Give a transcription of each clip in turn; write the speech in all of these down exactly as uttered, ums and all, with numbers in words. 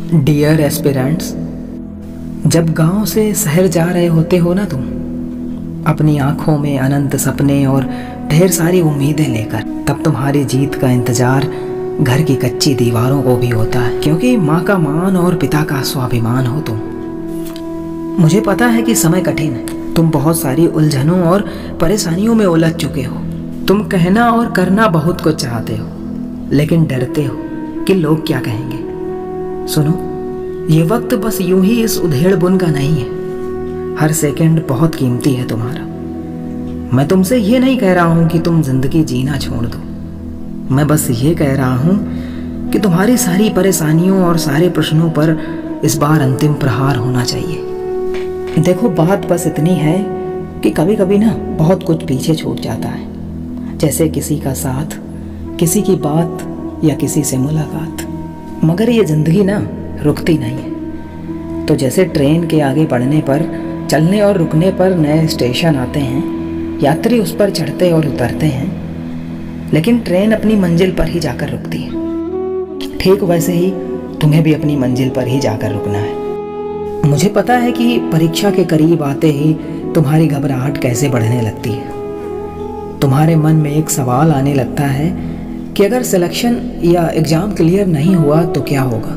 Dear aspirants, जब गांव से शहर जा रहे होते हो ना तुम, अपनी आंखों में अनंत सपने और ढेर सारी उम्मीदें लेकर, तब तुम्हारी जीत का इंतजार घर की कच्ची दीवारों को भी होता है, क्योंकि माँ का मान और पिता का स्वाभिमान हो तुम। मुझे पता है कि समय कठिन है, तुम बहुत सारी उलझनों और परेशानियों में उलझ चुके हो। तुम कहना और करना बहुत कुछ चाहते हो, लेकिन डरते हो कि लोग क्या कहेंगे। सुनो, ये वक्त बस यूं ही इस उधेड़ बुन का नहीं है। हर सेकंड बहुत कीमती है तुम्हारा। मैं तुमसे ये नहीं कह रहा हूं कि तुम जिंदगी जीना छोड़ दो। मैं बस ये कह रहा हूं कि तुम्हारी सारी परेशानियों और सारे प्रश्नों पर इस बार अंतिम प्रहार होना चाहिए। देखो, बात बस इतनी है कि कभी कभी ना बहुत कुछ पीछे छूट जाता है, जैसे किसी का साथ, किसी की बात या किसी से मुलाकात। मगर ये जिंदगी ना रुकती नहीं है। तो जैसे ट्रेन के आगे बढ़ने पर, चलने और रुकने पर नए स्टेशन आते हैं, यात्री उस पर चढ़ते और उतरते हैं, लेकिन ट्रेन अपनी मंजिल पर ही जाकर रुकती है। ठीक वैसे ही तुम्हें भी अपनी मंजिल पर ही जाकर रुकना है। मुझे पता है कि परीक्षा के करीब आते ही तुम्हारी घबराहट कैसे बढ़ने लगती है। तुम्हारे मन में एक सवाल आने लगता है कि अगर सिलेक्शन या एग्ज़ाम क्लियर नहीं हुआ तो क्या होगा।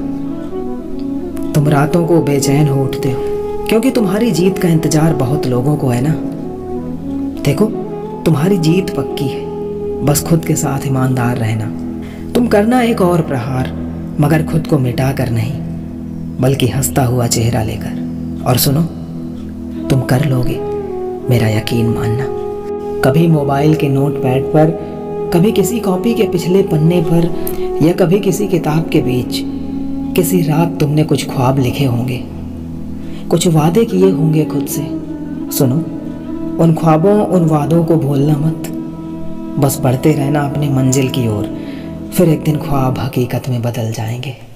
तुम रातों को बेचैन हो उठते हो, क्योंकि तुम्हारी जीत का इंतज़ार बहुत लोगों को है ना। देखो, तुम्हारी जीत पक्की है, बस खुद के साथ ईमानदार रहना। तुम करना एक और प्रहार, मगर खुद को मिटा कर नहीं, बल्कि हंसता हुआ चेहरा लेकर। और सुनो, तुम कर लोगे, मेरा यकीन मानना। कभी मोबाइल के नोट पैड पर, कभी किसी कॉपी के पिछले पन्ने पर, या कभी किसी किताब के बीच, किसी रात तुमने कुछ ख्वाब लिखे होंगे, कुछ वादे किए होंगे खुद से। सुनो, उन ख्वाबों, उन वादों को भूलना मत। बस बढ़ते रहना अपनी मंजिल की ओर। फिर एक दिन ख्वाब हकीकत में बदल जाएंगे।